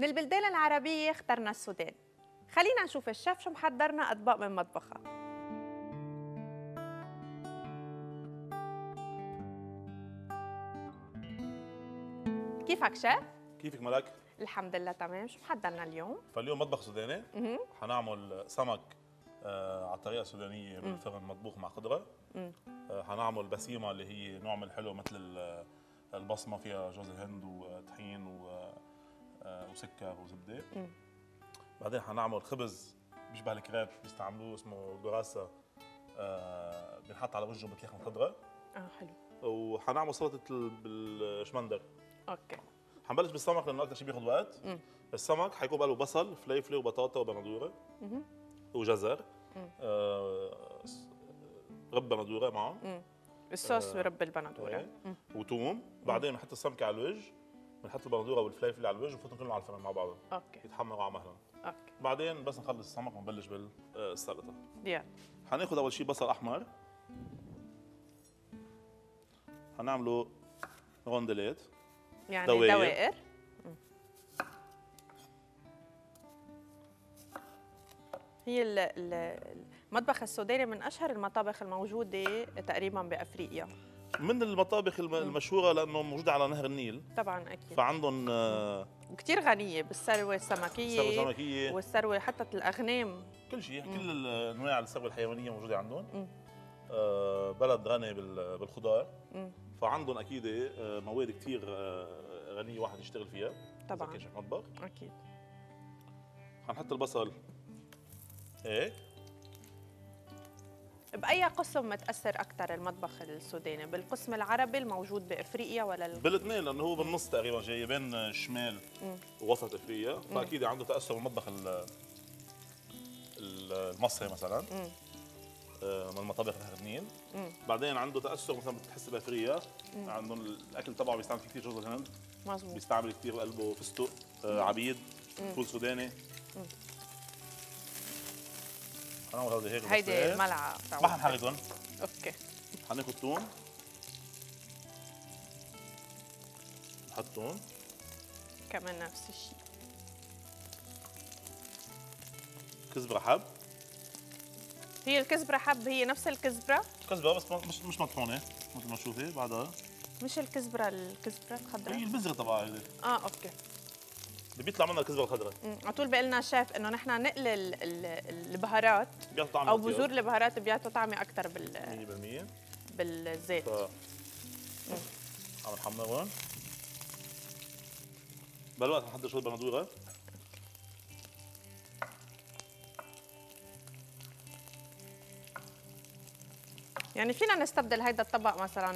من البلدان العربية اخترنا السودان. خلينا نشوف الشيف شو محضرنا أطباق من مطبخها. كيفك شيف؟ كيفك ملك؟ الحمد لله تمام. شو محضرنا اليوم؟ فاليوم مطبخ سوداني. حنعمل سمك على الطريقه السودانيه بالفرن مطبوخ مع خضره. حنعمل بسيمه اللي هي نوع من الحلو مثل البصمه، فيها جوز الهند وطحين وسكر وزبده. بعدين حنعمل خبز بيشبه الكريب بيستعملوه اسمه جراسة، بنحط على وجهه بطيخ خضره. حلو. وحنعمل سلطه بالشمندر. اوكي. حنبلش بالسمك لانه اكثر شيء بياخذ وقت. السمك حيكون بقاله بصل، فليفله وبطاطا وبندوره وجزر. رب بندوره معه. الصوص برب البندوره. وثوم. بعدين بنحط السمكه على الوجه، بنحط البندوره والفليفله على الوجه ونفوتهم كلهم على الفرن مع بعضهم. اوكي. يتحمروا على مهلهم. اوكي. بعدين بس نخلص السمك ونبلش بالسلطه. يلا. حناخذ اول شيء بصل احمر، حنعمله روندلات يعني دوائر. هي المطبخ السوداني من اشهر المطابخ الموجوده تقريبا بافريقيا، من المطابخ المشهوره لانه موجوده على نهر النيل. طبعا اكيد. فعندهم وكثير غنيه بالثروه السمكيه والثروه حتى الاغنام، كل شيء. كل انواع الثروه الحيوانيه موجوده عندهم. بلد غني بالخضار. فعندهم اكيد مواد كثير غنيه واحد يشتغل فيها طبعا. اذا كان شيف مطبخ. اكيد. حنحط البصل هيك. بأي قسم متأثر أكثر المطبخ السوداني؟ بالقسم العربي الموجود بافريقيا ولا بالاثنين؟ لانه هو بالنص تقريبا، جاي بين الشمال ووسط افريقيا، فاكيد عنده تاثر بالمطبخ المصري مثلا. من المطابخ نهر النيل. بعدين عنده تاثر مثلا بتحس بافريقيا عندهم الاكل تبعه بيستعمل كثير جوز الهند. مظبوط. بيستعمل كثير بقلبه فستق، عبيد، فول سوداني. حنعمل هذا هيك. هيدي الملعقه ما حنحرقهم. اوكي. حناخذ ثوم، نحط ثوم كمان نفس الشيء. كزبره حب. هي الكزبره حب هي نفس الكزبره؟ كزبره بس مش مطحونه مثل ما تشوفي بعدها. مش الكزبره الخضراء؟ هي البذره تبعها هيدي. اوكي. اللي بيطلع منها الكزبره الخضراء. على طول بيقول لنا شيف انه نحن نقل البهارات او بذور البهارات بيعطوا طعمه اكثر 100% بالزيت. عم نحمرهم. بالوقت حنحضر شويه بندوره. يعني فينا نستبدل هيدا الطبق مثلا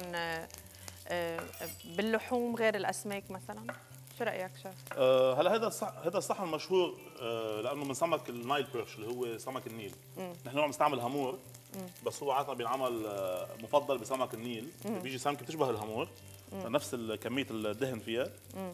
باللحوم غير الاسماك مثلا؟ شو رايك شيف؟ هلا هذا الصحن مشهور لانه من سمك النايل بيرش اللي هو سمك النيل. نحن عم نستعمل هامور، بس هو عاده بينعمل مفضل بسمك النيل. بيجي سمكه بتشبه الهامور، نفس كميه الدهن فيها.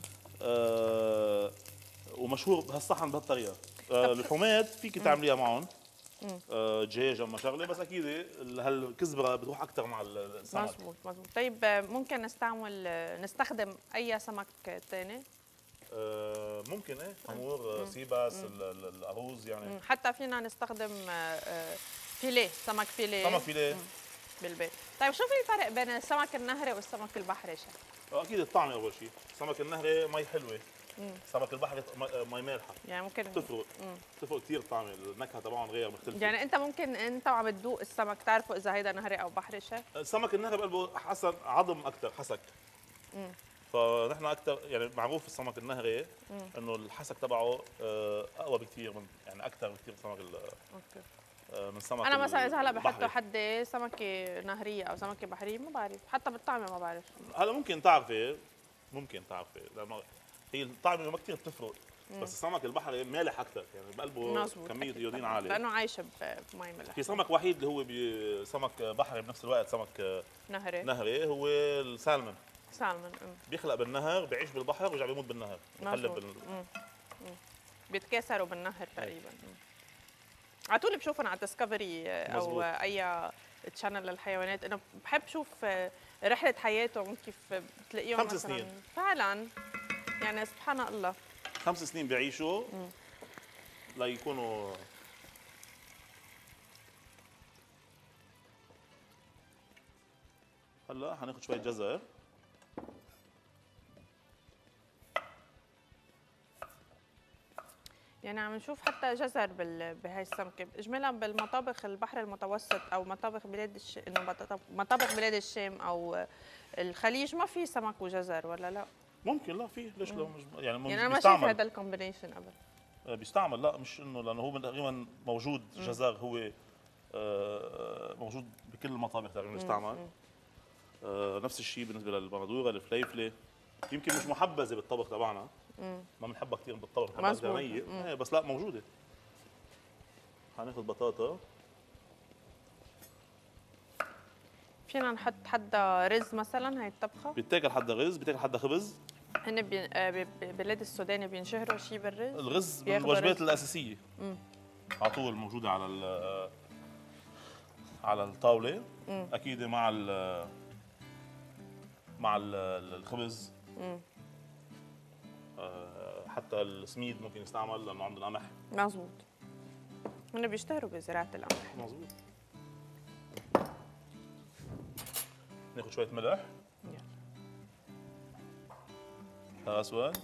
ومشهور بهالصحن بهالطريقه. اللحومات فيك تعمليها معهم دجاج او شغله، بس اكيد هالكزبره بتروح اكثر مع السمك. مزبوط. طيب ممكن نستخدم اي سمك ثاني؟ ممكن هامور، سيباس، الارز يعني. حتى فينا نستخدم فيليه، سمك فيليه بالبيت. طيب شو في الفرق بين السمك النهري والسمك البحري شيف؟ اكيد الطعم اول شيء. السمك النهري مي حلوه، سمك البحر مي مالحه. يعني ممكن تفرق كثير الطعم، النكهه تبعهم غير مختلفه. يعني انت ممكن انت وعم تذوق السمك تعرفوا اذا هيدا نهري او بحري شيف؟ السمك النهري بقلبه حسن عظم اكثر، حسك. فنحن اكثر يعني معروف السمك النهري انه الحسك تبعه اقوى بكثير من يعني اكثر بكثير من من سمك. انا مثلا اذا هلا بحطوا حدي سمكه نهريه او سمكه بحريه ما بعرف، حتى بالطعمه ما بعرف. هلا ممكن تعرفي لانه هي الطعمه ما كثير بتفرق. بس السمك البحري مالح اكثر، يعني بقلبه كميه يودين عاليه لانه عايش بمي ملح. في سمك وحيد اللي هو سمك بحري بنفس الوقت سمك نهري هو السالمون. بيخلق بالنهر، بيعيش بالبحر ويرجع بيموت بالنهر. بيتكاثروا بالنهر تقريبا. على طول بشوفهم على ديسكفري او اي تشانل للحيوانات، انه بحب شوف رحله حياتهم كيف بتلاقيهم 5 سنين فعلا. يعني سبحان الله. 5 سنين بيعيشوا ليكونوا هلا حناخذ شويه جزر. يعني عم نشوف حتى جزر بهاي السمكه اجمالا بالمطابخ البحر المتوسط او مطابخ بلاد انه مطابخ بلاد الشام او الخليج ما في سمك وجزر ولا لا؟ ممكن لا فيه، ليش لا؟ مش يعني انا ما شايف هذا الكومبينيشن قبل. بيستعمل، لا مش انه لانه هو تقريبا موجود جزر، هو موجود بكل المطابخ تقريبا بيستعمل. نفس الشيء بالنسبه للبندوره، الفليفله يمكن مش محبذه بالطبخ تبعنا، ما بنحبها كثير بالطبخ تبعنا نيه، بس لا موجوده. حناخذ بطاطا، فينا نحط حدا رز مثلا. هاي الطبخه بيتاكل حدا رز، بيتاكل حدا خبز. هن ببلاد السودان بينشهروا شيء بالرز. الرز من الوجبات الاساسيه على طول موجوده على الطاوله. اكيد مع الخبز. حتى السميد ممكن يستعمل لانه عندنا قمح. مزبوط، هن بيشتهروا بزراعه القمح. مزبوط. ناخذ شويه ملح. يلا اسود.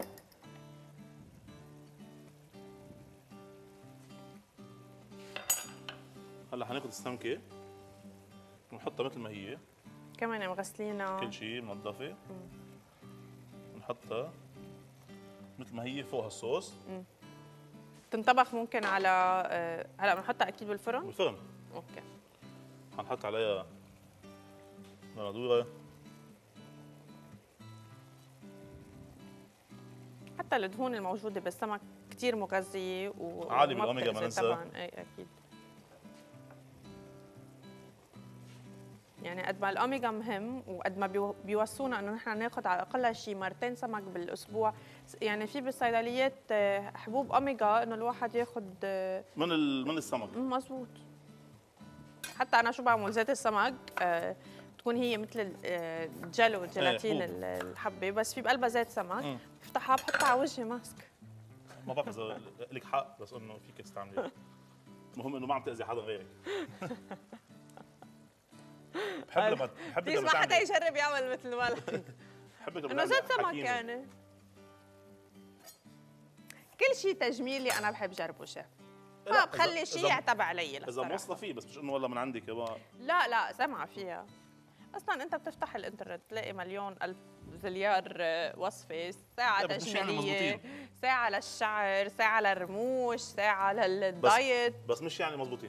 هلا حناخذ السمكه ونحطها مثل ما هي، كمان مغسلينها كل شيء منظفه. نحطها مثل ما هي فوق الصوص. تنطبخ ممكن على هلا بنحطها اكيد بالفرن. بالفرن. اوكي. حنحط عليها بندوره. حتى الدهون الموجوده بالسمك كثير مغذيه عالي بالاوميجا ما ننسى. طبعا اي اكيد. يعني قد ما الاوميجا مهم وقد ما بيوصونا انه نحن ناخذ على الاقل شيء 2 سمك بالاسبوع. يعني في بالصيدليات حبوب اوميجا انه الواحد ياخذ من السمك. مزبوط. حتى انا شو بعمل زيت السمك تكون هي مثل الجل والجيلاتين الحبه، بس في بقلبها زيت سمك. بفتحها بحطها على وجهي ماسك. ما بعرف اذا لك حق، بس انه فيك تستعمليها. المهم انه ما عم تاذي حدا غيرك. بحب لما ما حدا يجرب يعمل مثل ما بحبك لما انه زيت سمك يعني. كل شيء تجميلي انا بحب جربه شيف. ما بخلي شيء يعتب علي اذا موصله فيه، بس مش انه والله من عندك يابا. لا سمعه فيها. اصلا انت بتفتح الانترنت تلاقي مليون الف زليار وصفه، ساعه تجميليه، ساعه للشعر، ساعه للرموش، ساعه للدايت، بس مش يعني مزبوطين.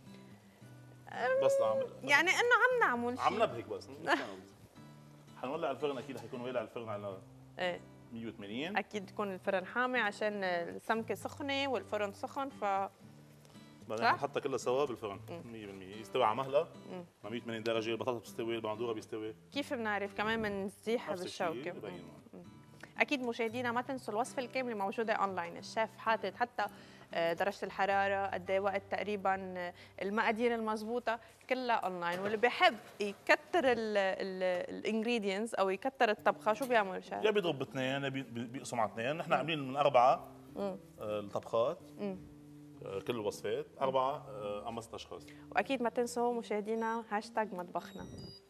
بس يعني انه عم نعمل شيء، عم نبهك بس. حنولع الفرن، اكيد حيكون ولع الفرن على 180. اكيد يكون الفرن حامي عشان السمكه سخنه والفرن سخن. بعدين حنحطها كلها سوا بالفرن 100% يستوي على مهله مع 180 درجه. البطاطا بتستوي، البندوره بيستوي. كيف بنعرف؟ كمان بنزيحها بالشوكه. اكيد مشاهدينا ما تنسوا الوصفه الكامله موجوده اونلاين. الشيف حاطط حتى درجه الحراره، قد ايه وقت تقريبا، المقادير المضبوطه، كلها اونلاين. واللي بيحب يكتر الانجريدينتس او يكتر الطبخه شو بيعمل شيف؟ يا بيضرب باثنين يا بيقسم على اثنين. نحن عاملين من 4 الطبخات. كل الوصفات 4 5 اشخاص. واكيد ما تنسوا مشاهدينا هاشتاج مطبخنا.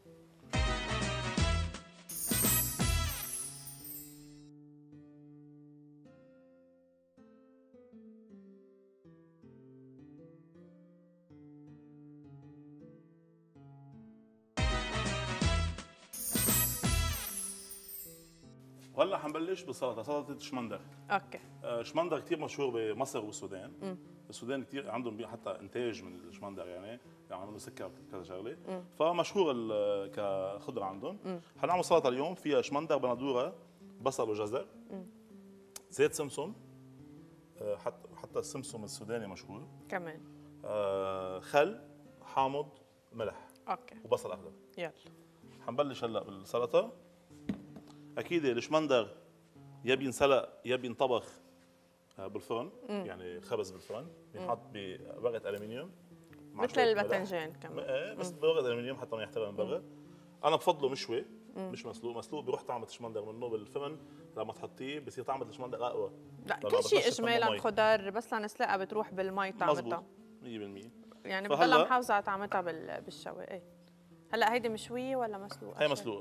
وهلا حنبلش بالسلطه، سلطه شمندر. اوكي. شمندر كثير مشهور بمصر والسودان. السودان كثير عندهم حتى انتاج من الشمندر، يعني يعملوا سكر كذا شغله. فمشهور كخضره عندهم. حنعمل سلطه اليوم فيها شمندر، بندوره، بصل وجزر، زيت سمسم. حتى السمسم السوداني مشهور كمان. خل، حامض، ملح. اوكي. وبصل اخضر. يلا حنبلش هلا بالسلطه. اكيد الشمندر يا بينسلق يا بينطبخ بالفرن. يعني خبز بالفرن بينحط بورقه الومنيوم مثل الباذنجان كمان. بس بورقه الومنيوم حتى ما يحترق من برا. انا بفضله مشوي مش مسلوق. مسلوق بيروح طعم الشمندر منه بالفرن، لما تحطيه بصير طعم الشمندر اقوى. لا كل شيء اجمالا خضار بس لنسلقها بتروح بالمي طعمتها 100%. يعني بتضلها محافظه على طعمتها بالشوي. ايه هلا هيدي مشويه ولا مسلوقه؟ هي مسلوقه.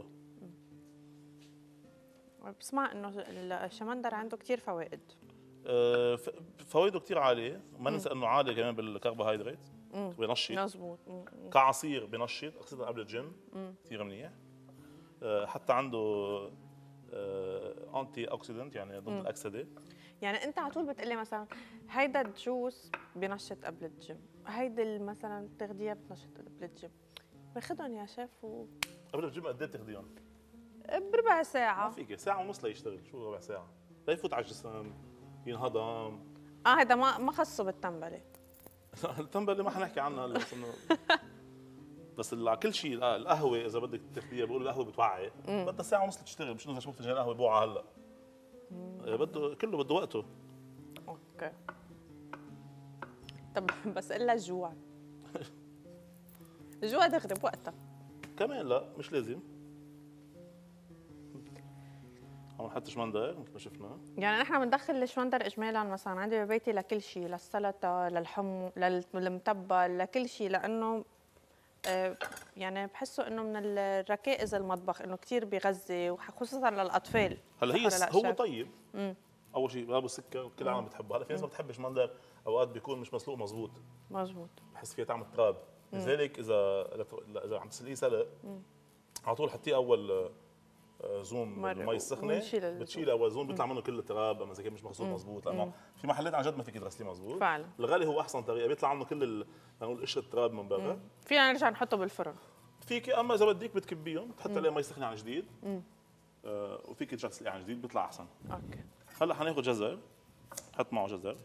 بسمع انه الشمندر عنده كثير فوائد. فوائده كثير عاليه، وما ننسى انه عالي كمان بالكربوهيدرات، بينشط. مزبوط. كعصير بنشط، خاصه قبل الجيم كثير منيح. حتى عنده انتي اوكسيدنت، يعني ضد الاكسده. يعني انت على طول بتقلي مثلا هيدا الجوس بنشط قبل الجيم، هيدي مثلا التغذيه بتنشط قبل الجيم، باخذهم يا شيف قبل الجيم قد ايه بتاخذيهم؟ بربع ساعه. ما فيك ساعه ونص ليشتغل، شو ربع ساعه؟ ليفوت على الجسم ينهضم. هيدا ما خصه بالتنبله. التنبله ما حنحكي عنها هلا، بس انه بس كل شيء القهوه اذا بدك تاخذيها، بيقولوا القهوه بتوعي، بدها ساعه ونص لتشتغل، مش انه تشرب فنجان قهوه بوعه هلا. بده كله بده وقته. اوكي. طب بس الا الجوع الجوع دغري بوقتها كمان. لا مش لازم. عم نحط شمندر مثل ما شفنا. يعني نحن بندخل الشمندر اجمالا مثلا عندي ببيتي لكل شيء، للسلطه، للحمو، للمتبل، لكل شيء، لانه يعني بحسه انه من الركائز المطبخ، انه كثير بيغذي وخصوصا للاطفال. هلا هي هو طيب. اول شيء بابو السكر كل العالم بتحبه. هلا في ناس ما بتحبش شمندر، اوقات بيكون مش مسلوق مزبوط. بحس فيها طعم التراب. لذلك اذا عم تسلقيه سلق على طول حطيه اول زوم بالمي السخنه، بتشيل اول زوم بيطلع منه كل التراب اما اذا كان مش مغسول مزبوط، لانه في محلات عن جد ما فيك تغسليه مزبوط. فعلا الغالي هو احسن طريقه، بيطلع عنه كل نقول قشره التراب من برا. فينا نرجع نحطه بالفرن. فيك، اما اذا بدك بتكبيهم بتحط عليه مي سخنه عن جديد. وفيك ترجع تسلقيه عن جديد بيطلع احسن. اوكي. هلا حناخذ جزر، حط معه جزر.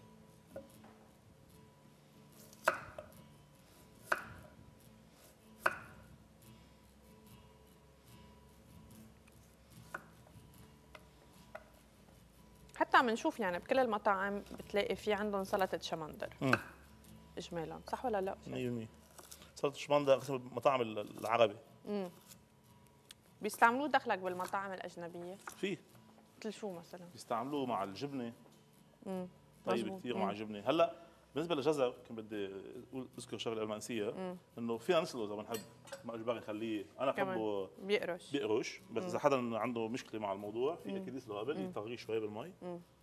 حتى عم نشوف يعني بكل المطاعم بتلاقي في عندهم سلطه شمندر اجمالا، صح ولا لا؟ 100%. سلطه الشمندر قسم المطاعم العربي. بيستعملوه دخلك بالمطاعم الاجنبيه؟ فيه. مثل شو مثلا؟ بيستعملوه مع الجبنه. طيب كثير مع الجبنه. هلا بالنسبه للجزر كنت بدي اذكر شغله قبل ما انسيها، انه فينا نسلقه اذا بنحب، ما اجباري نخليه. انا بحبه بيقرش، بس اذا حدا عنده مشكله مع الموضوع في اكيد يسلقه قبل، يطغيه شوي بالمي.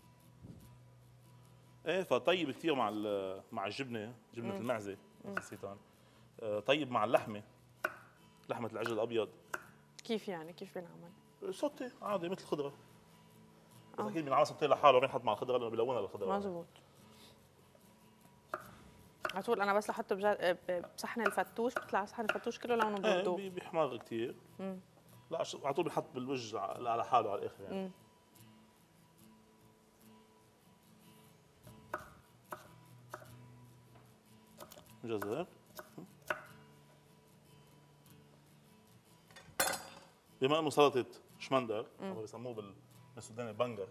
ايه فطيب كثير مع الجبنه، جبنه المعزه خاصه. طيب مع اللحمه، لحمه العجل الابيض. كيف يعني؟ كيف بينعمل؟ سوتي عادي مثل الخضره. بس اكيد بنعمل سوتي لحاله بينحط مع الخضره لانه بيلونها للخضره. مزبوط. على طول انا بس لحطه بصحن الفتوش بيطلع صحن الفتوش كله لونه بردو. بيحمر كثير. لا على طول بنحط بالوجه على حاله على الاخر يعني. جزر. بما انه سلطه شمندر او بسموه بالسوداني بنجر.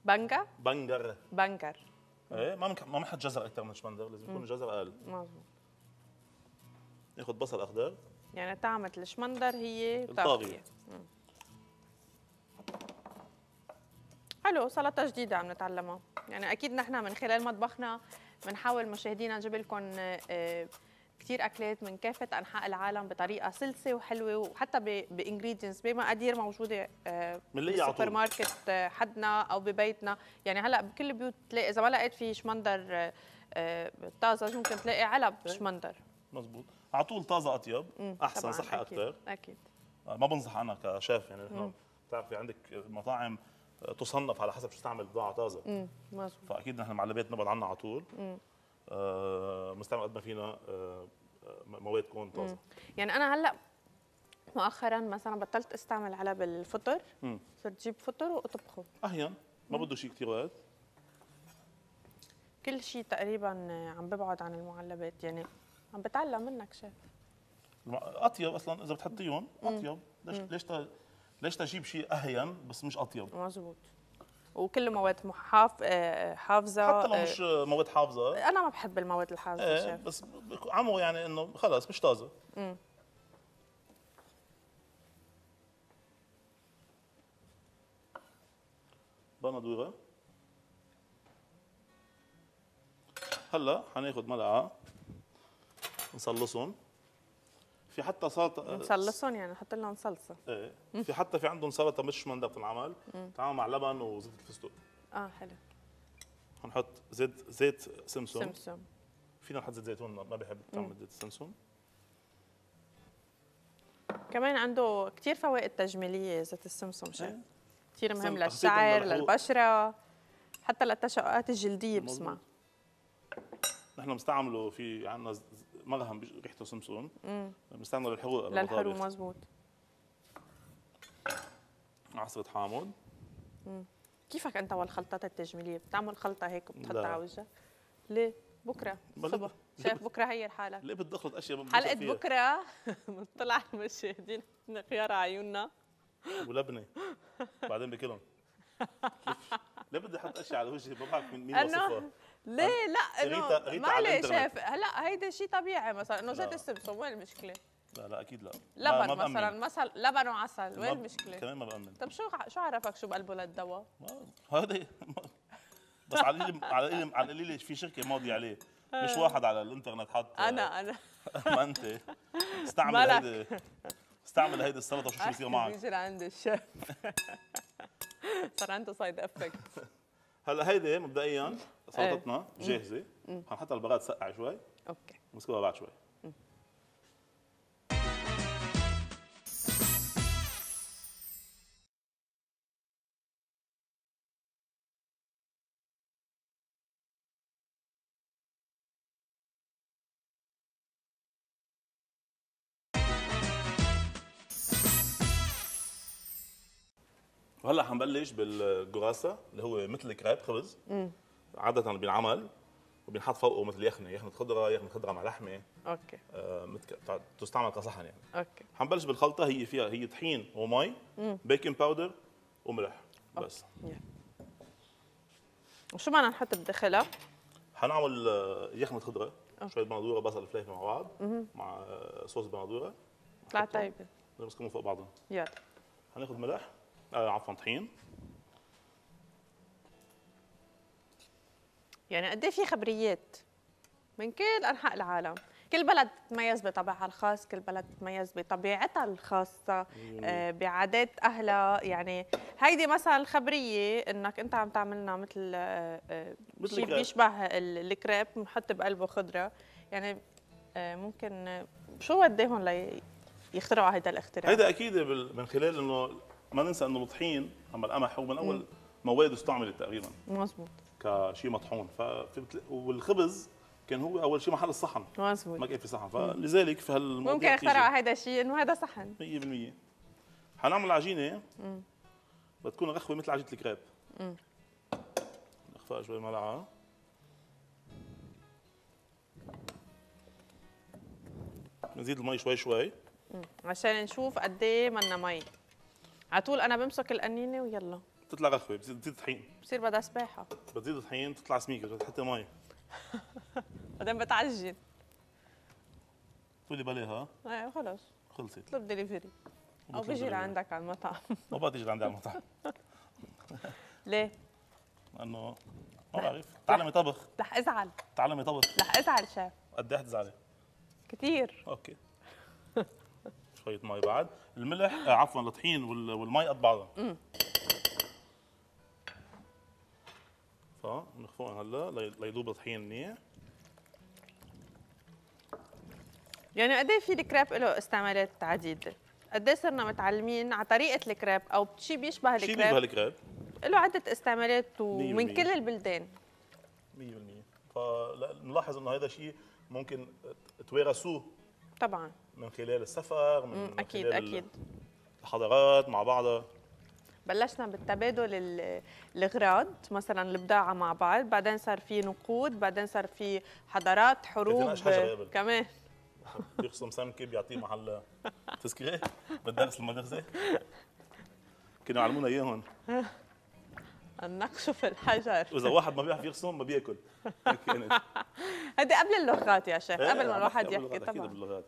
بنجر. ايه ما بنحط جزر اكثر من الشمندر، لازم يكون الجزر اقل. مظبوط. ناخذ بصل اخضر. يعني طعمة الشمندر هي الطاغية. حلو، سلطة جديدة عم نتعلمها. يعني أكيد نحن من خلال مطبخنا بنحاول مشاهدينا نجيب لكم كثير أكلات من كافة أنحاء العالم بطريقة سلسة وحلوة، وحتى بإنجريدينتس بمقادير موجودة بالسوبر ماركت حدنا أو ببيتنا. يعني هلا بكل البيوت تلاقي، إذا ما لقيت في شمندر طازة ممكن تلاقي علب شمندر. مزبوط. على طول طازة أطيب، أحسن، صحة أكثر. أكيد. ما بنصح أنا كشيف، يعني نحن بتعرفي عندك مطاعم تصنف على حسب شو تعمل بضاعة طازة. مزبوط. فأكيد نحن المعلبات نبعد عنها على طول. بنستعمل قد ما فينا مواد تكون طازة. يعني أنا هلا مؤخرا مثلا بطلت استعمل علب الفطر، صرت جيب فطر واطبخه. أحيانا ما بده شيء كثير وقت. كل شيء تقريبا عم ببعد عن المعلبات، يعني عم بتعلم منك شيف. اطيب اصلا اذا بتحطيهم اطيب. ليش تجيب شيء اهين بس مش اطيب؟ مزبوط. وكله مواد حافظه. حتى لو مش مواد حافظه. انا ما بحب المواد الحافظه شيف. بس عمو يعني انه خلص مش طازه. بندوره. هلا حناخذ ملعقه نصلصهم. في حتى سلطه نصلصهم يعني نحط لهم صلصه. ايه في عندهم سلطه مش مندب تنعمل، بتتعمل مع لبن وزيت الفستق. حلو. حنحط زيت سمسم. سمسم. فينا نحط زيت زيتون، ما بحب تعمل زيت السمسم. كمان عنده كثير فوائد تجميليه زيت السمسم شيف. كثير مهم خاصة للشعر، باللحوق. للبشره، حتى للتشققات الجلديه بسمع. نحن بنستعمله في عندنا مرهم ريحته سمسم، بنستعمله للحروق. للحروق مزبوط. عصرة حامض. كيفك انت والخلطات التجميليه؟ بتعمل خلطه هيك وبتحطها على وجهك؟ ليه؟ بكره الصبح شايف بكره هير حالك. ليه بدي اخلط اشياء حلقه بكره بنطلع المشاهدين خيار عيوننا ولبنه بعدين باكلهم. ليه بدي احط اشياء على وجهي؟ ما بعرف مين وصفها. ليه لا انه معلش شايف هلا هيدا شيء طبيعي مثلا انه زيت السمسم وين المشكله؟ لا اكيد لا. لبن مثلا لبن وعسل وين المشكله؟ كمان ما بامن. طب شو عرفك شو بقلبه للدواء؟ هذا بس على القليل في شركه ماضي عليه، مش واحد على الانترنت حط. انا ما انت استعمل هيدي السلطه وشو بيصير معك. بيجي لعند الشيف صار عنده سايد افكت. هلا هيدي مبدئيا سلطتنا جاهزه، حنحطها البغاد تسقع شوي. اوكي نسكبها بعد شوي. وهلا حنبلش بالجراسة اللي هو مثل الكريب خبز. عادة بينعمل وبينحط فوقه مثل يخنة خضرة مع لحمة. اوكي. تستعمل كصحن يعني. اوكي. حنبلش بالخلطة. هي طحين ومي، بيكنج باودر وملح بس. وشو بدنا نحط بداخلها؟ حنعمل يخنة خضرة، شوية بندورة بصل فلفل مع بعض، مع صوص بندورة. طلعت طيبة. نمسكهم فوق بعضهم. يلا. هناخذ ملح، عفوا طحين. يعني قد ايه في خبريات من كل انحاء العالم، كل بلد تتميز بطبعها الخاص، كل بلد تتميز بطبيعتها الخاصة، بعادات أهلها. يعني هيدي مثلا الخبرية إنك أنت عم تعملنا مثل شيء بيشبه الكريب بنحط بقلبه خضرة. يعني ممكن شو وديهم ليخترعوا هيدا الاختراع؟ هيدا أكيد من خلال إنه ما ننسى إنه الطحين أما القمح هو من أول مواد استعملت تقريبا. مزبوط. كشيء مطحون. والخبز كان هو اول شيء محل الصحن. مزبوط. ما كان في صحن، فلذلك في هالموضوع ممكن اخترعوا هذا الشيء انه هذا صحن 100%. حنعمل عجينه بتكون رخوه مثل عجينه الكريب. نخفقها شوي ملعقه. نزيد المي شوي عشان نشوف قد ايه بدنا مي. على طول انا بمسك القنينه ويلا بتطلع رخوه. بتزيد طحين، بصير بدها سباحه. بتزيد طحين بتطلع سميكه، بتحطي مي بعدين بتعجن. طولي بالها. ايه خلص خلصت. اطلب دليفري او بيجي لعندك على المطعم. ما بقى تيجي لعندي على المطعم. ليه؟ لانه ما بعرف. تعلمي طبخ. رح ازعل. تعلمي طبخ. رح ازعل شيف. قد ايه حتزعلي؟ كثير. اوكي. شوية مي بعد. الملح عفوا الطحين والمي قد بعضهم. فنخفقهم هلا ليذوب الطحين منيح. يعني قد ايه في الكريب له استعمالات عديده؟ قد ايه صرنا متعلمين على طريقه الكريب او شيء بيشبه الكريب؟ شيء بيشبه الكريب له عده استعمالات ومن كل البلدان. 100%. فنلاحظ انه هذا شيء ممكن توارثوه طبعا من خلال السفر، من اكيد خلال اكيد الحضارات مع بعضها. بلشنا بالتبادل الاغراض، مثلا البضاعه مع بعض، بعدين صار في نقود، بعدين صار في حضارات حروب كمان. بيخصم سمكه بيعطيه محل تذكره بالدرس المدرسه. كانوا يعلمونا اياهم. النقش في الحجر. واذا واحد ما بيعرف يرسم ما بياكل. كانت هذه قبل اللغات يا شيخ، قبل ما الواحد يحكي طبعا. اكيد باللغات.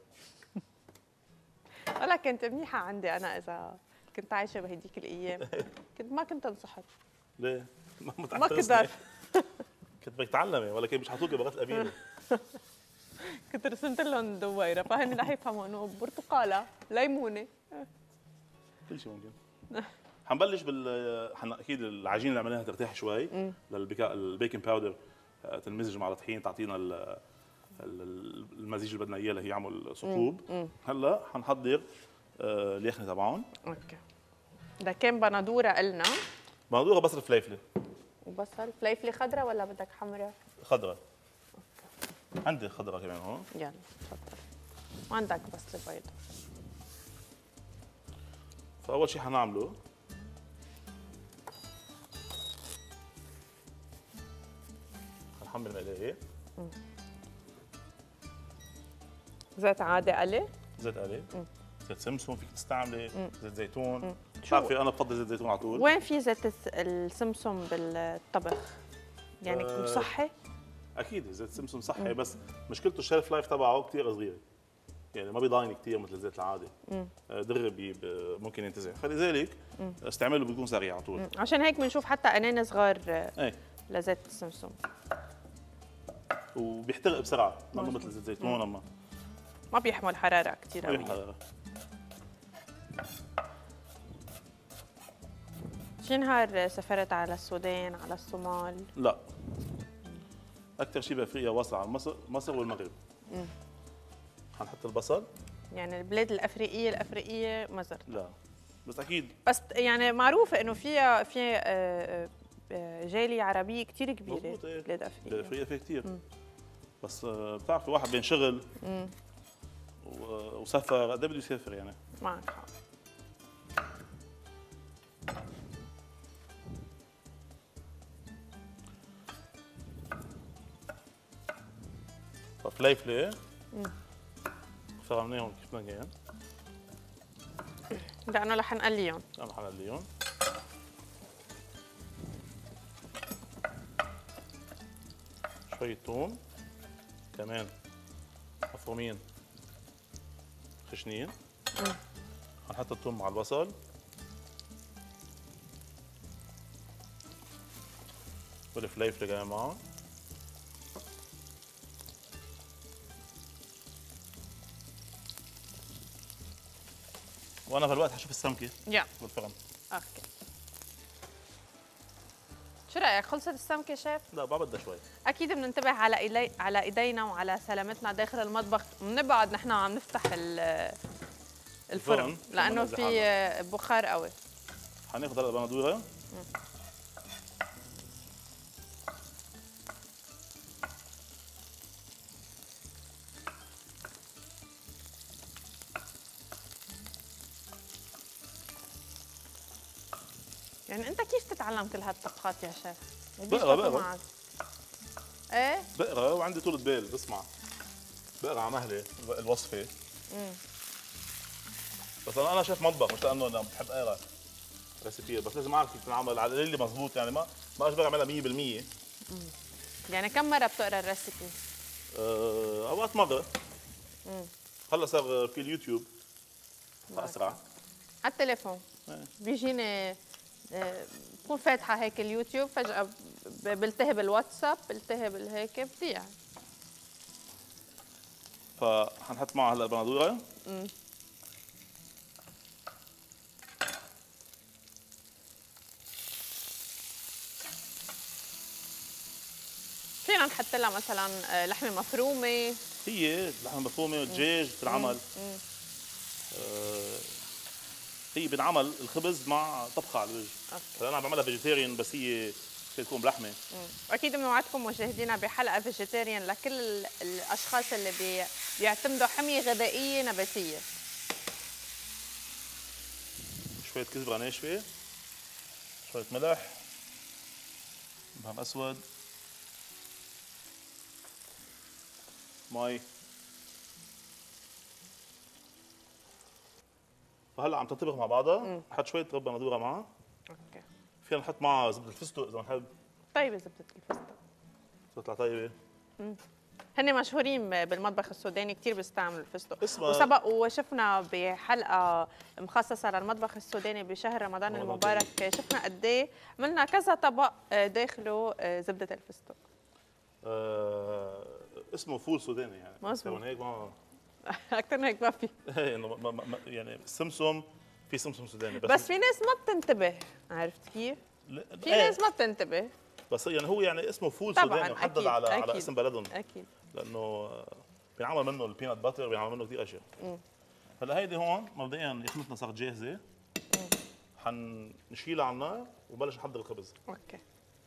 والله كنت منيحه عندي انا، اذا كنت عايشه بهديك الايام ما كنت انصحت. ليه؟ ما قدر. كنت بدك تعلمي ولا كيف مش حاطوكي بغت القبيله؟ كنت رسمت لهم دويره فهن رح يفهموا انه برتقاله ليمونه. كل شيء ممكن. حنبلش اكيد العجينه اللي عملناها ترتاح شوي البيكنج باودر تنمزج مع الطحين تعطينا المزيج اللي بدنا اياه اللي هي يعمل ثقوب. هلا حنحضر اليخنه تبعهم. اوكي. ده كان بندوره قلنا. بندوره بصل فليفله. وبصل فليفله خضراء ولا بدك حمراء؟ خضراء. عندي خضراء كمان هون. يلا تفضل. وعندك بصل بيضاء. فاول شيء حنعمله حنحمل مقلايه زيت عادي قلي؟ زيت قلي، زيت سمسم فيك تستعملي، زيت زيتون. بتعرفي انا بفضل زيت زيتون على طول. وين في زيت السمسم بالطبخ؟ يعني صحي؟ اكيد زيت السمسم صحي بس مشكلته الشيلف لايف تبعه كثير صغير، يعني ما بيضاين كثير مثل الزيت العادي. دغري ممكن ينتزع، فلذلك استعماله بيكون سريع على طول. عشان هيك بنشوف حتى قنان صغار ايه لزيت السمسم، وبيحترق بسرعه ما مثل زيت الزيتون. اما ما بيحمل حراره كثير قوي. شي نهار سافرت على السودان على الصومال؟ لا، اكثر شيء بافريقيا واصل على مصر والمغرب. حنحط البصل. يعني البلاد الافريقيه ما زرت؟ لا بس اكيد، بس يعني معروفه انه فيها جاليه عربيه كثير كبيره. إيه. بلاد افريقيا فيها كثير. بس بتعرفي واحد بين شغل وسفر قد ايه بده يسافر يعني. معك حق. فليفله فرمناهم كيف بدنا اياهم لانه رح نقليهم. انا حنقليهم. شوية ثوم كمان مفرومين خشنين. حنحط الثوم مع البصل والفليفله كمان معهم. وانا في الوقت حشوف السمكه بالفرن. اوكي. شو رايك خلصت السمكه شيف؟ لا بدها شوي. اكيد بننتبه على ايدينا وعلى سلامتنا داخل المطبخ، بنبعد نحن عم نفتح الفرن لانه في بخار قوي. حناخذ هلا بندوره. يعني انت كيف تتعلم كل هالطبخات يا شيف؟ بقرا ايه؟ بقرا وعندي طولة بال بسمع. بقرا على مهلي الوصفة. بس انا شيف مطبخ مش لانه انا بحب اقرا ريسيبيات، بس لازم اعرف كيف تنعمل على اللي مضبوط يعني ما اقدر اعملها 100%. يعني كم مرة بتقرا الريسيبي؟ اوقات مرة. هلا صار في اليوتيوب اسرع. على التليفون بيجيني بكون فاتحه هيك اليوتيوب فجاه بلتهب الواتساب بلتهب هيك بضيع. فحنحط معها هلا البندوره. فينا نحط لها مثلا لحمه مفرومه. هي لحمه مفرومه ودجاج بتنعمل. هي بنعمل الخبز مع طبخه على الوجه. انا عم بعملها فيجيتيريان بس هي تكون بلحمه. واكيد بنوعدكم مشاهدينا بحلقه فيجيتيريان لكل الاشخاص اللي بيعتمدوا حميه غذائيه نباتيه. شويه كزبره ناشفه، شويه ملح، بهار اسود، مي. فهلا عم تنطبخ مع بعضها. نحط شويه ربة بندوره معها. اوكي. فينا نحط معها زبده الفستق اذا بنحب. طيبه زبده الفستق. تطلع طيبه. هن مشهورين بالمطبخ السوداني، كثير بيستعملوا الفستق. اسمها وسبق وشفنا بحلقه مخصصه للمطبخ السوداني بشهر رمضان المبارك، شفنا قد ايه عملنا كذا طبق داخله زبده الفستق. اسمه فول سوداني يعني. مظبوط. هيك ما اكثر من هيك ما في. يعني السمسم في سمسم سوداني بس في ناس ما بتنتبه، عرفت كيف؟ في ناس ما بتنتبه. بس يعني هو يعني اسمه فول طبعاً سوداني محدد على اسم بلدهم. اكيد. لانه بينعمل منه البينات باتر، بينعمل منه كثير اشياء. هلا هيدي هون مبدئيا يخمتنا صارت جاهزه. حنشيلها على النار وبلش نحضر الخبز. اوكي.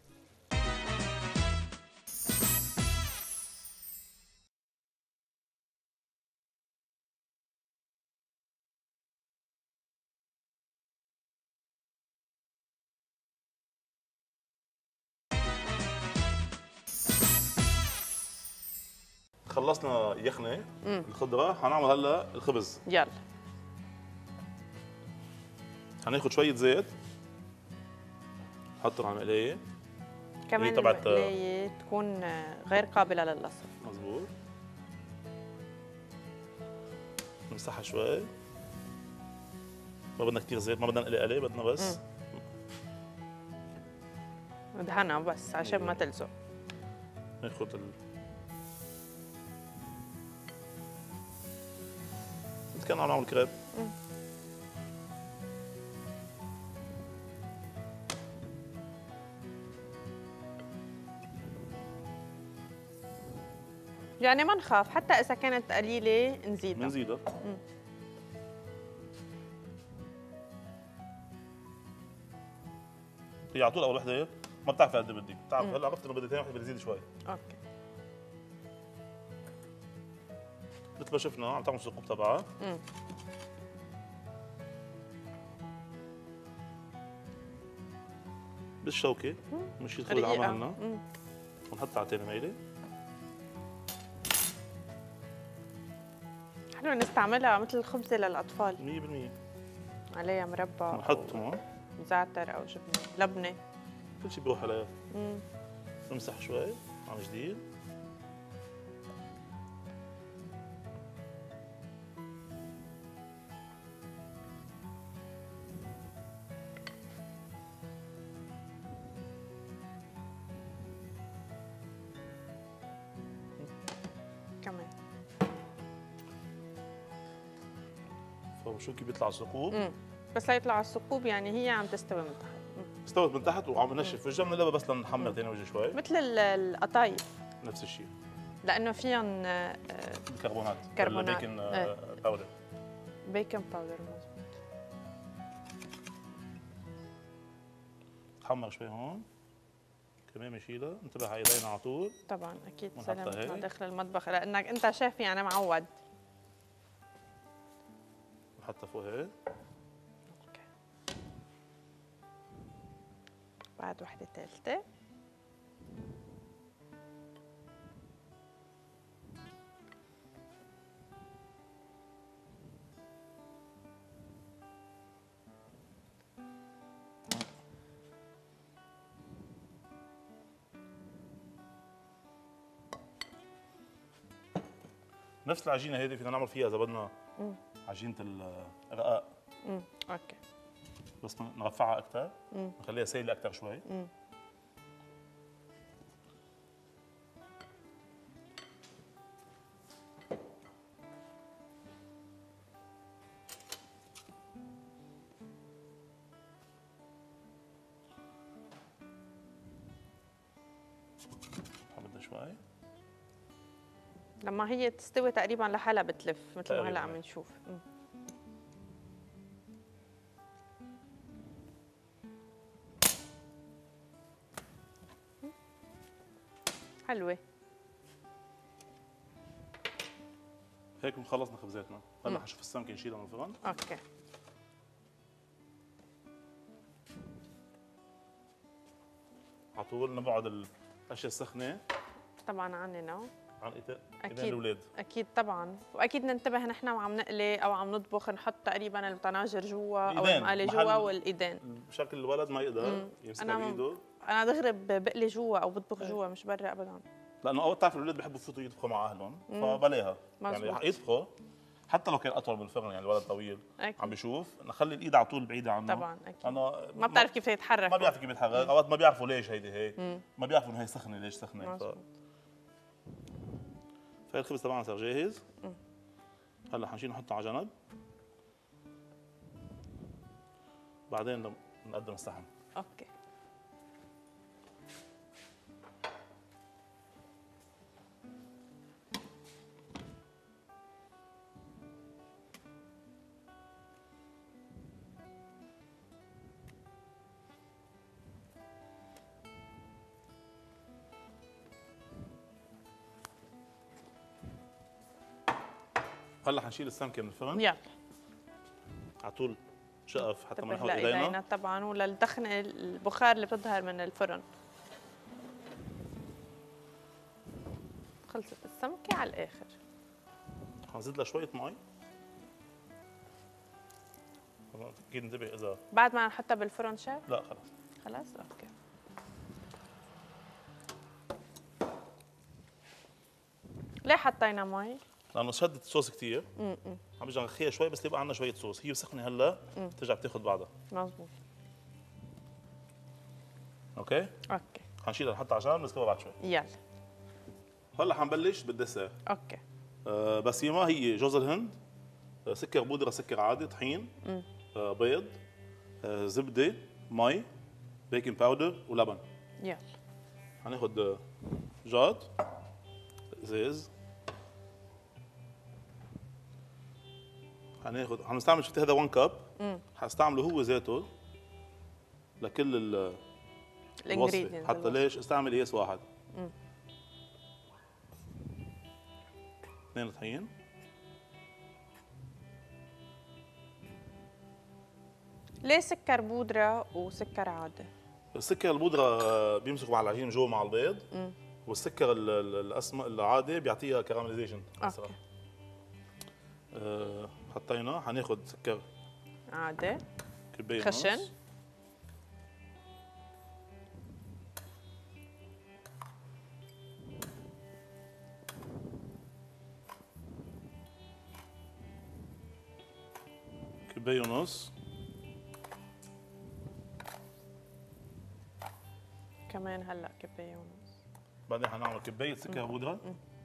خلصنا يخنه الخضره، حنعمل هلا الخبز. يلا. حناخذ شويه زيت نحطهم على المقلايه. كمان المقلايه تكون غير قابله للصق. مزبوط. نمسحها شوي. ما بدنا كثير زيت، ما بدنا نقلي قلي، بدنا بس ندهنها بس عشان ما تلزق. ناخذ كان عم نعمل كريب. يعني ما نخاف حتى اذا كانت قليله نزيدها. بنزيدها. هي على طول اول وحده ما بتعرفي قد ايه بدك، بتعرف هلا عرفت انه بدي ثاني وحده بدي زيد شوي. اوكي. مثل ما شفنا عم تعمل الثقوب تبعها. بالشوكه مش يدخل العمل عنا. ونحطها على ثاني ميله. حلو نستعملها مثل الخبزه للاطفال. 100%. عليها مربى. نحط هون زعتر او جبنه، لبنه. كل شيء بيروح عليها. نمسح شوي عن جديد. كمان. شو كيف بيطلع الثقوب؟ بس ليطلع الثقوب يعني هي عم تستوي من تحت. استوت من تحت وعم ننشف وجهها، بنقلبها بس لنحمر ثاني وجه شوي. مثل القطايف. نفس الشيء. لانه فيهم كربونات. بيكن باودر. بيكن باودر مظبوط. حمر شوي هون. كمان بنشيلها، انتبه على ايدينا على طول. طبعا اكيد سلامتنا داخل المطبخ لانك انت شيف يعني معود. نحطها فوق هيك. اوكي. بعد وحده ثالثه. نفس العجينه هذه فينا نعمل فيها اذا بدنا عجينه الرقاق. اوكي. بس نرفعها اكثر، نخليها سائله اكثر شوي. بدها شوي. لما هي تستوي تقريبا لحالها بتلف مثل ما هلا عم نشوف. حلوه. هيك خلصنا خبزاتنا. هلا حنشوف السمكه نشيلها من الفرن. اوكي. على طول نبعد الاشياء السخنه طبعا عننا عن ايدين الاولاد. اكيد طبعا، واكيد ننتبه نحن وعم نقلي او عم نطبخ نحط تقريبا الطناجر جوا او المقالي جوا والايدين بشكل الولد ما يقدر يمسكها بايده. انا دغري بقلي جوا او بطبخ جوا مش برا ابدا. لانه اول بتعرف الاولاد بيحبوا يفوتوا يطبخوا مع اهلهم فبلاها يعني مزبوط. يطبخوا حتى لو كان اطول بالفرن، يعني الولد طويل أكيد. عم بيشوف، نخلي الايد على طول بعيده عنه. طبعا اكيد. انا ما بتعرف كيف يتحرك. ما بيعرف كيف يتحرك، اوقات ما بيعرفوا ليش هيدي هيك، ما بيعرفوا انه هي سخنه ليش سخنه. فهي الخبز تبعنا صار جاهز. هلا حنشيل نحطه على جنب، بعدين نقدم الصحن. اوكي. هلا حنشيل السمكه من الفرن. يلا على طول شقف حتى ما انتبه نحط ايدينا. لايدينا طبعا وللدخن البخار اللي بتظهر من الفرن. خلصت السمكه على الاخر. حنزيد لها شويه مي. اكيد انتبه اذا بعد ما نحطها بالفرن شيف؟ لا خلص. خلاص اوكي. ليه حطينا مي؟ لانه شدت الصوص كثير. عم بيجي نخيها شوي بس يبقى عندنا شويه صوص، هي سخنه هلا ترجع بتاخذ بعضها. مزبوط. اوكي؟ اوكي. حنشيلها نحطها على جنب نسكبها بعد شوي. يلا. هلا حنبلش بالدسر. اوكي. بسيمه هي جوز الهند، سكر بودره، سكر عادي، طحين، بيض، زبده، مي، بيكنج باودر ولبن. يلا. حناخذ جاد ازاز، حنستعمل شفتي هذا 1 كاب، حستعمله هو ذاته لكل الوصفه، حتى ليش استعمل قياس واحد. 2 طحين، ليه سكر بودرة وسكر عادي؟ السكر البودرة بيمسكوا مع العجين جوا مع البيض، والسكر الاسمر العادي بيعطيها كراميليزيشن اسرع. حطينا، حناخذ سكر عادي كباية خشن ونص. كباية ونص كمان هلا كباية ونص. بعدين حنعمل كباية سكر بودرة.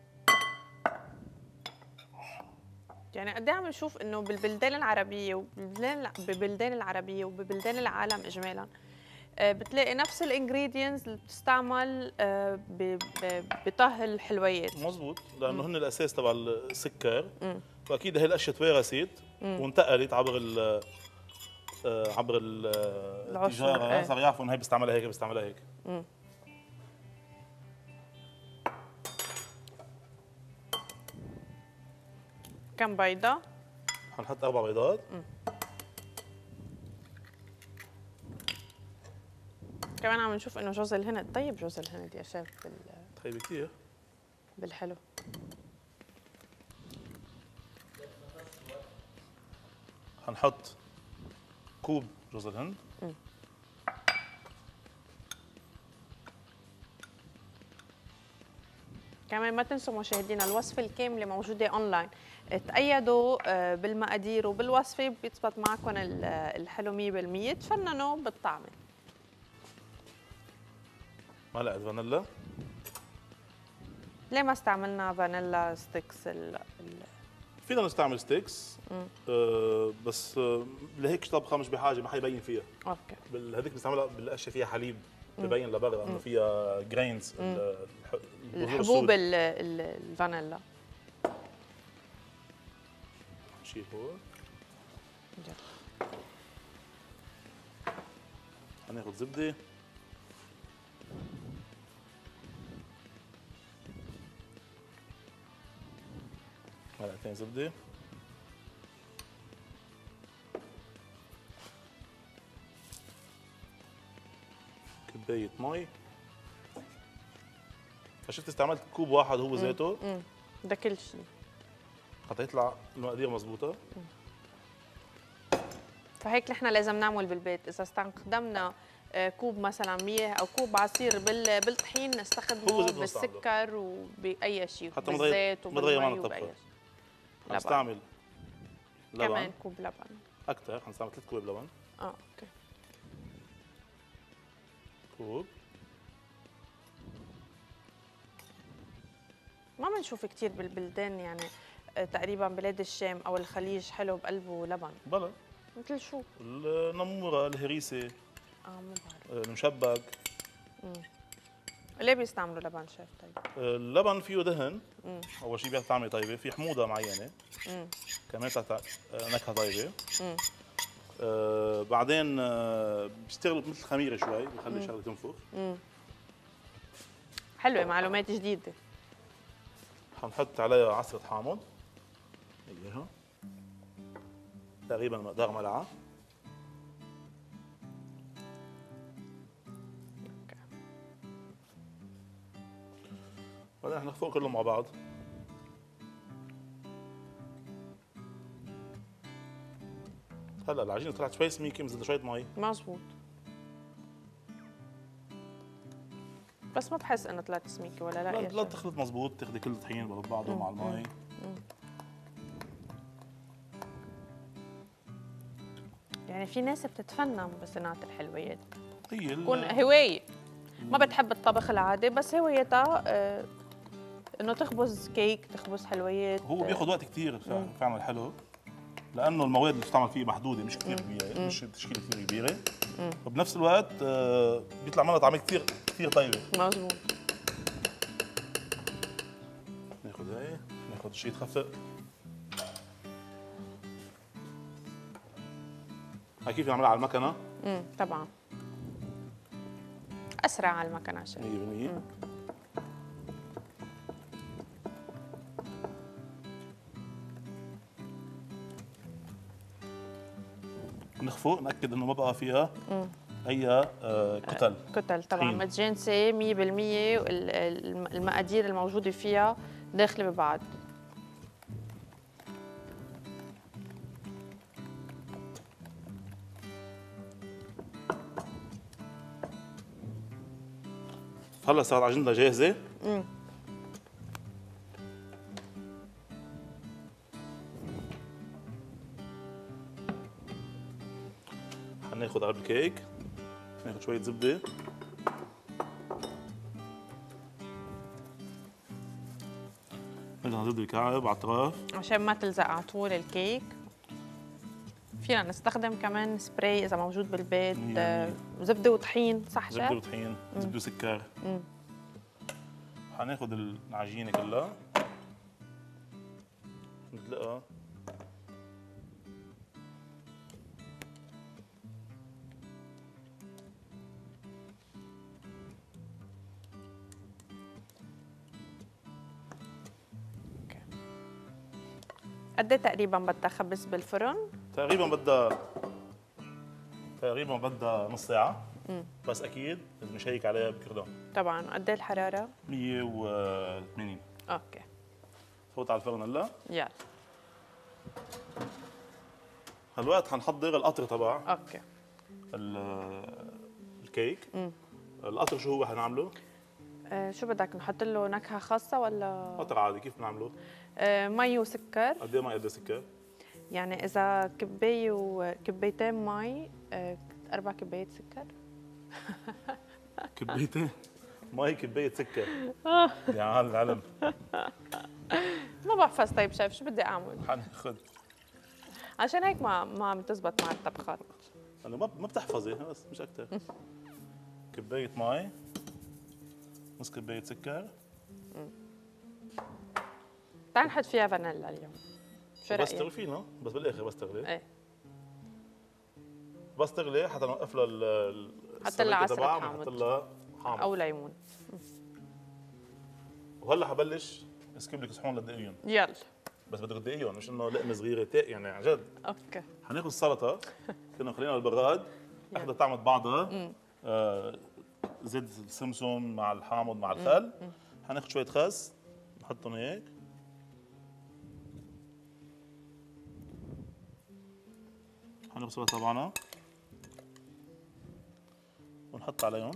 يعني قد ايه عم نشوف انه بالبلدان العربيه وببلدان العربيه وببلدان العالم اجمالا بتلاقي نفس الانجريدينتس اللي بتستعمل بطهي الحلويات. مزبوط، لانه هن الاساس تبع السكر، واكيد هي الاشياء توارثت وانتقلت عبر التجاره، صار يعرفوا انه هي بيستعملها هيك بيستعملها هيك. كم بيضة؟ حنحط 4 بيضات. كمان عم نشوف انه جوز الهند طيب، جوز الهند يا شيف طيب كثير بالحلو. حنحط كوب جوز الهند. كمان ما تنسوا مشاهدينا الوصفة الكاملة موجودة اونلاين، تأيدوا بالمقادير وبالوصفة بيثبت معكم الحلو 100%، تفننوا بالطعمة. معلقة فانيلا. ليه ما استعملنا فانيلا ستيكس؟ فينا نستعمل ستيكس بس لهيك طبخه مش بحاجه، ما حيبين فيها. اوكي. هذيك بنستعملها بالاشياء فيها حليب ببين لبرا انه فيها جرينز الحبوب الفانيلا. شيء هو هناخذ زبده، معلقتين زبده، كوبايه مي. فشفت استعملت كوب واحد هو ذاته. ده كل شيء حتى يطلع المقادير مضبوطه. فهيك نحن لازم نعمل بالبيت، اذا استخدمنا كوب مثلا مياه او كوب عصير بالطحين هو نستخدمه زيت نص عنده. بالسكر وباي شيء، حتى بالزيت ما تغير معنا وبالمي الطبخه. وباي شيء. حنستعمل لبن كمان كوب لبن. اكثر، حنستعمل 3 كوب لبن. اوكي. كوب. ما بنشوف كثير بالبلدان يعني تقريبا بلاد الشام او الخليج حلو بقلبه لبن. بلا مثل شو؟ النموره، الهريسه، ما بعرف. المشبك. ليه بيستعملوا لبن شيف طيب؟ اللبن فيه دهن. اول شيء بيعطي طعمه طيبه، في حموضه معينه. كمان بتعطي نكهه طيبه. بعدين بيشتغل مثل خميره شوي، بخلي الشغله تنفخ. حلوه، معلومات جديده. حنحط عليها عصره حامض، اياها تقريبا مقدار ملعقه. بعدين حنخفق كله مع بعض. هلا العجينه طلعت شوي سميكه، بنزيد شويه مي. مزبوط. بس ما بحس انها طلعت سميكه ولا لا. لا تخلط مزبوط، تاخذي كل الطحين ببعضه مع المي. يعني في ناس بتتفنن بصناعه الحلويات، هي تكون هوايه، ما بتحب الطبخ العادي بس هوايتها انه تخبز كيك، تخبز حلويات. هو بياخذ وقت كثير فعلا الحلو، لانه المواد اللي بتستعمل فيه محدوده، مش كثير كبيره، مش تشكيله كثير كبيره. وبنفس الوقت بيطلع منها طعمه كثير كثير طيبه. مزبوط. ناخذ هاي، ناخذ شيء يتخفق. هاي كيف نعملها على المكنه؟ طبعا اسرع على المكنه شيء 100%. نخفق، ناكد انه ما بقى فيها اي كتل طبعا متجانسه 100%، المقادير الموجوده فيها داخله ببعض. هلا صارت عجينتنا جاهزه. حناخذ على الكيك، ناخذ شويه زبده، بدنا زبده الكعب على الاطراف عشان ما تلزق على طول الكيك. فينا نستخدم كمان سبراي اذا موجود بالبيت، زبده وطحين، صح شيف؟ زبده وطحين، زبده وسكر. حناخذ العجينه كلها ندلقها قد ايه تقريبا بدها خبز بالفرن؟ تقريبا بدها نص ساعة. بس أكيد لازم نشيك عليها بكردون. طبعا. قد ايه الحرارة؟ 180. اوكي. فوت على الفرن هلا. يلا. هالوقت حنحضر القطر تبع اوكي الكيك. القطر شو هو حنعمله؟ شو بدك نحط له نكهة خاصة ولا؟ قطر عادي، كيف بنعمله؟ مي وسكر. قد ايه مي قد ايه سكر؟ يعني إذا كباية وكبايتين مي 4 كبايات سكر. كبايتين مي كباية سكر. يا عالم العلم. ما بحفظ. طيب شايف شو بدي أعمل؟ حناخذ عشان هيك ما عم تزبط مع الطبخات. أنا ما بتحفظي بس مش أكثر. كباية مي، نص كباية سكر. تعال نحط فيها فانيلا اليوم. شو رأيك؟ بس تغلي فينا، بس بالاخر بس تغلي. ايه بس تغلي حتى نوقف لها حط لها عسل حامض، حط لها حامض او ليمون. وهلا حبلش اسكب لك صحون لتدقيهم. يلا. بس بدك تدقيهم، مش انه لقمه صغيره يعني عن جد. اوكي. حناخذ السلطه كنا مخلينها بالبراد، اخذها طعمت بعضها. زيت السمسم مع الحامض مع الخل. حناخذ شويه خس نحطهم هيك. حنغسل تبعنا ونحط عليهم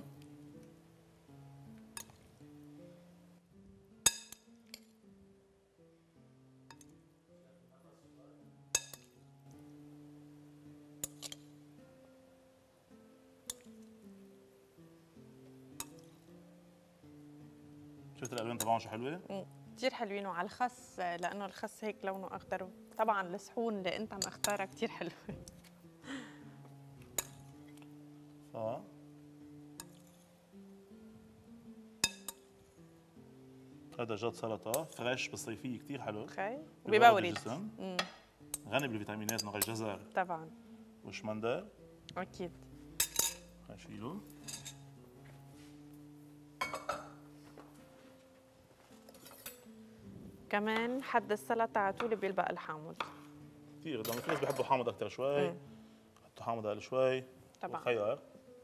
شفت الالوان تبعهم شو حلوه؟ كثير حلوين، وعلى الخس لانه الخس هيك لونه اخضر، طبعا الصحون اللي انت مختارها كثير حلوه. هذا جد سلطه فريش بالصيفيه كثير حلو. اوكي، وبيبورد وبيبورد. الجسم. غني بالفيتامينات نوع الجزر طبعا والشمندر. اكيد. هنشيله. كمان حد السلطه على طول بيلبق الحامض كثير، لانه في ناس بيحبوا حامض اكثر شوي، حطوا حامض اقل شوي طبعا. خيار.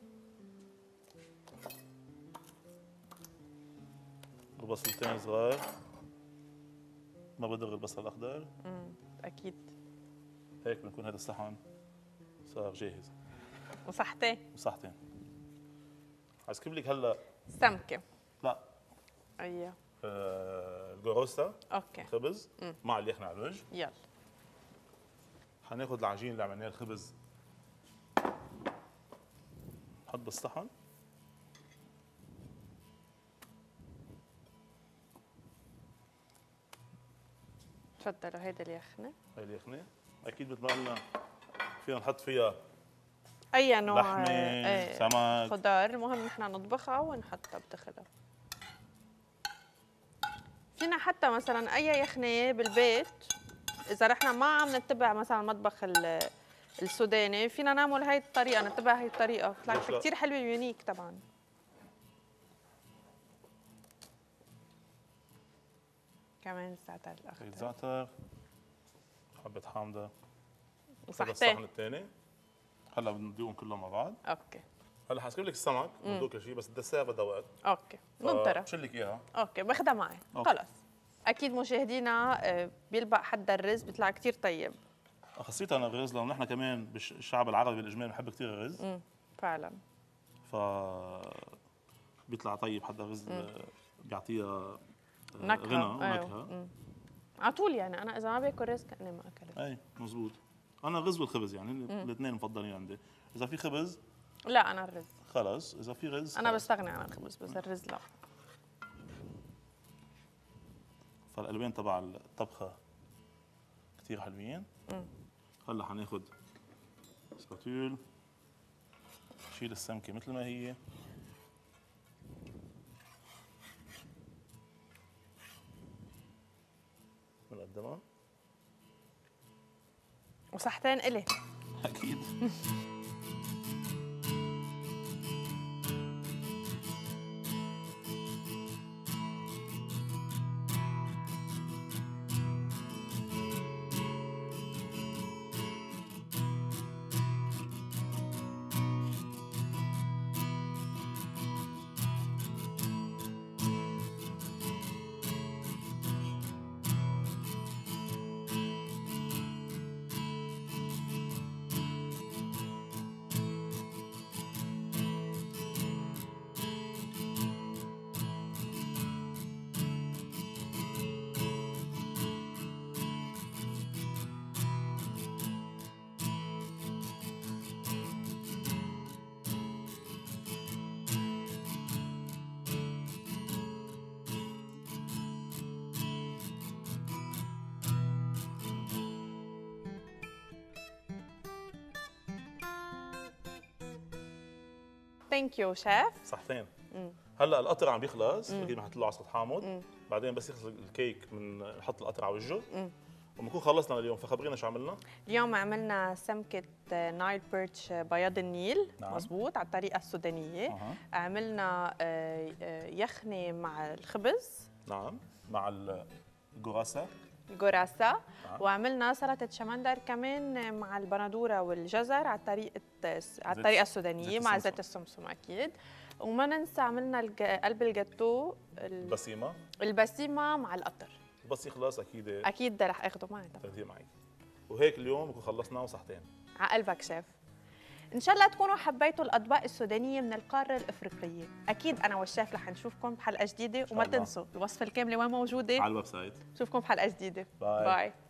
وبصلتين صغار، ما بضر البصل الاخضر. اكيد. هيك بنكون هذا الصحن صار جاهز. وصحتين. وصحتين. عايز كيف لك هلا سمكه. لا ايوه. الجوروستا. اوكي. خبز مع اللي يخنق على الوجه. يلا حناخذ العجين اللي عملناه الخبز نحط بالصحن. تفضلوا. هيدا اليخنه. هاي اليخنه اكيد مثل ما قلنا فينا نحط فيها اي نوع لحمه سمك خضار، المهم نحن نطبخها ونحطها بداخلها. فينا حتى مثلا اي يخنه بالبيت اذا رحنا ما عم نتبع مثلا المطبخ السوداني، فينا نعمل هاي الطريقه، نتبع هاي الطريقه، بتطلع كثير حلوه يونيك طبعا. كمان زعتر الاخضر. زعتر، حبه حامضه وصحتين. الصحن الثاني. هلا بندوقهم كلهم مع بعض. اوكي. هلا حاسكب لك السمك بندوق كل شيء، بس الدساغ بدها وقت. اوكي ننطرها. بشيل لك اياها. اوكي باخذها معي. خلص. اكيد مشاهدينا بيلبق حدا الرز بيطلع كثير طيب. خاصة الرز لانه نحن كمان بالشعب العربي بالاجمال بنحب كثير الرز. فعلا. ف بيطلع طيب حدا الرز بيعطيها نكهه غنى ونكهه. على طول يعني انا اذا ما باكل رز كاني ما اكلت. اي مزبوط. انا الرز والخبز يعني الاثنين مفضلين عندي. اذا في خبز لا انا الرز خلص، اذا في رز انا خلص. بستغني عن الخبز بس الرز لا. فالالوان تبع الطبخه كثير حلوين. هلا حناخذ سباتول نشيل السمكه مثل ما هي. بنقدمها. وصحتين الي. اكيد. ثانك يو شيف. صحتين. هلا القطر عم بيخلص، اكيد بنحط له عصره حامض. بعدين بس يخلص الكيك بنحط القطر على وجهه. وبنكون خلصنا اليوم. فخبرينا شو عملنا. اليوم عملنا سمكة نايل بيرتش بياض النيل. نعم. مزبوط على الطريقة السودانية. عملنا يخنة مع الخبز. نعم مع الجوراسا. جوراسا. وعملنا سلطة شمندر كمان مع البندورة والجزر على الطريقة السودانية مع زيت السمسم أكيد. وما ننسى عملنا قلب الجاتو البسيمة مع القطر. بس يخلص اكيد رح اخده معي طبعا. معي. وهيك اليوم بكون خلصنا وصحتين. على قلبك شيف. ان شاء الله تكونوا حبيتوا الاطباق السودانيه من القاره الافريقيه. اكيد انا والشيف رح نشوفكم بحلقه جديده، وما تنسوا الوصفه الكامله وين موجوده على الويب سايت. نشوفكم بحلقه جديده. باي. باي.